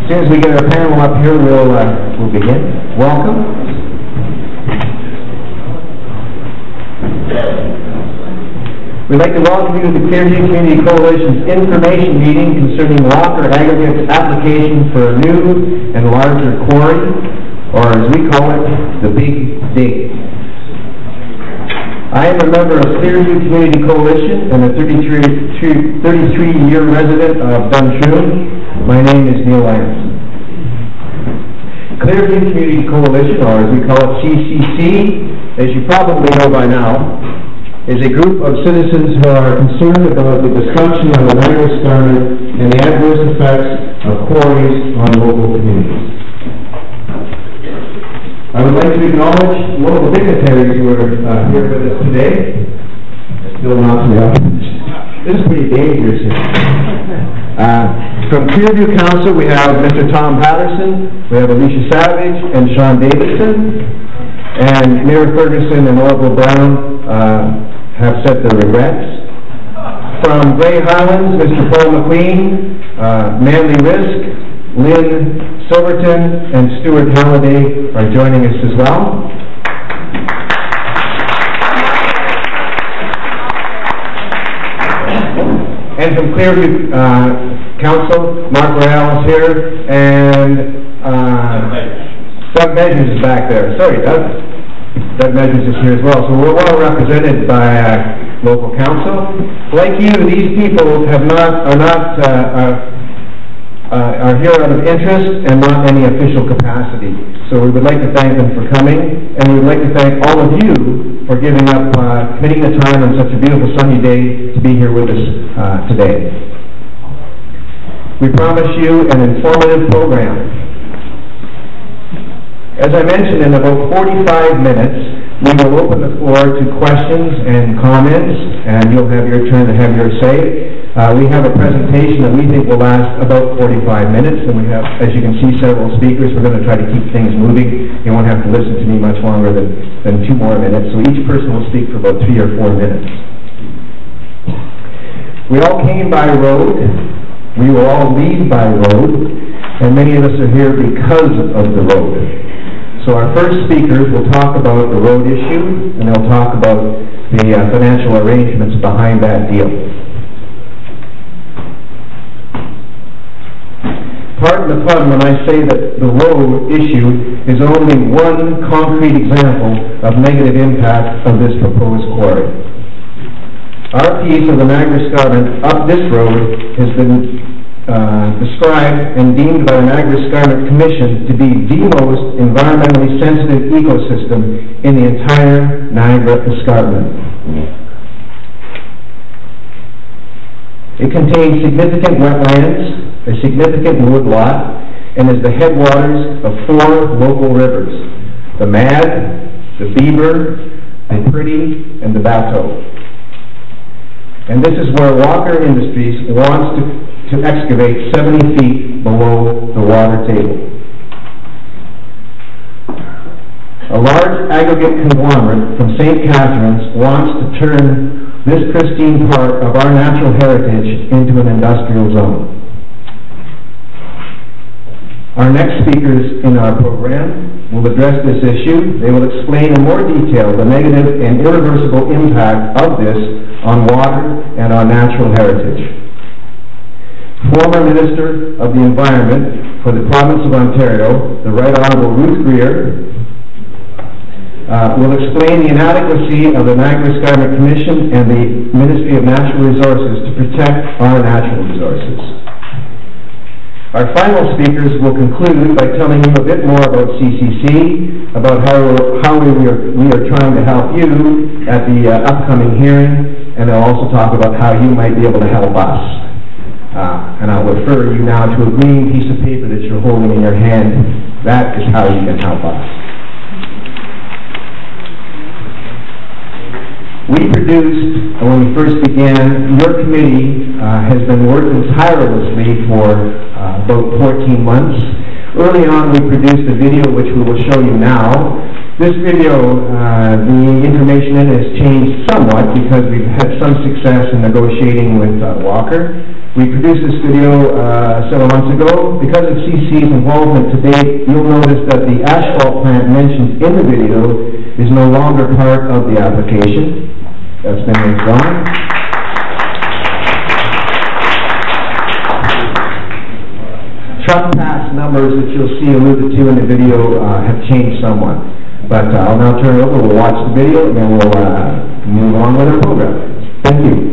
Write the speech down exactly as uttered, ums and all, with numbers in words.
As soon as we get our panel up here, we'll, uh, we'll begin. Welcome. We'd like to welcome you to the Clearview Community Coalition's information meeting concerning Walker Aggregate's application for a new and larger quarry, or as we call it, the Big Dig. I am a member of Clearview Community Coalition and a thirty-three year resident of Duntroon. My name is Neil Lance. Clearview Community Coalition, or as we call it, C C C, as you probably know by now, is a group of citizens who are concerned about the destruction of the Niagara Escarpment and the adverse effects of quarries on local communities. I would like to acknowledge local dignitaries who are uh, here with us today. Still not me up. This is pretty dangerous here. Uh, from Clearview Council, we have Mister Tom Patterson, we have Alicia Savage and Sean Davidson, and Mayor Ferguson and Orville Brown uh, have said their regrets. From Grey Highlands, Mister Paul McQueen, uh, Manly Risk, Lynn Silverton and Stuart Halliday are joining us as well. And from Clearview uh, Council, Mark Royale is here, and uh, Doug Measures is back there. Sorry, Doug. Doug Measures is here as well. So we're well represented by uh, local council. Like you, these people have not are not uh, uh, Uh, are here out of interest and not any official capacity. So we would like to thank them for coming, and we would like to thank all of you for giving up, uh, committing the time on such a beautiful sunny day to be here with us uh, today. We promise you an informative program. As I mentioned, in about forty-five minutes, we will open the floor to questions and comments, and you'll have your turn to have your say. Uh, we have a presentation that we think will last about forty-five minutes, and we have, as you can see, several speakers. We're going to try to keep things moving. You won't have to listen to me much longer than, than two more minutes, so each person will speak for about three or four minutes. We all came by road. We will all leave by road, and many of us are here because of the road. So our first speakers will talk about the road issue, and they'll talk about the uh, financial arrangements behind that deal. Pardon the pun when I say that the road issue is only one concrete example of negative impact of this proposed quarry. Our piece of the Niagara Escarpment up this road has been uh, described and deemed by the Niagara Escarpment Commission to be the most environmentally sensitive ecosystem in the entire Niagara Escarpment. It contains significant wetlands, a significant woodlot, and is the headwaters of four local rivers: the Mad, the Beaver, the Pretty, and the Bateau. And this is where Walker Industries wants to, to excavate seventy feet below the water table. A large aggregate conglomerate from Saint Catharines wants to turn this pristine part of our natural heritage into an industrial zone. Our next speakers in our program will address this issue. They will explain in more detail the negative and irreversible impact of this on water and on natural heritage. Former Minister of the Environment for the Province of Ontario, the Right Honourable Ruth Greer, uh, will explain the inadequacy of the Niagara Escarpment Commission and the Ministry of Natural Resources to protect our natural resources. Our final speakers will conclude by telling you a bit more about C C C, about how, how we, are, we are trying to help you at the uh, upcoming hearing, and they'll also talk about how you might be able to help us. Uh, and I'll refer you now to a green piece of paper that you're holding in your hand. That is how you can help us. We produced, when we first began, your committee uh, has been working tirelessly for uh, about fourteen months. Early on we produced a video which we will show you now. This video, uh, the information in it has changed somewhat because we've had some success in negotiating with uh, Walker. We produced this video uh, several months ago. Because of C C's involvement to date, you'll notice that the asphalt plant mentioned in the video is no longer part of the application. That's been withdrawn. Truck pass numbers that you'll see alluded to in the video uh, have changed somewhat. But uh, I'll now turn it over. We'll watch the video and then we'll uh, move on with our program. Thank you.